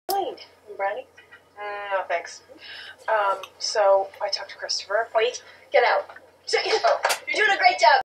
Brownie? No, thanks. So I talked to Christopher. Wait, get out. You're doing a great job.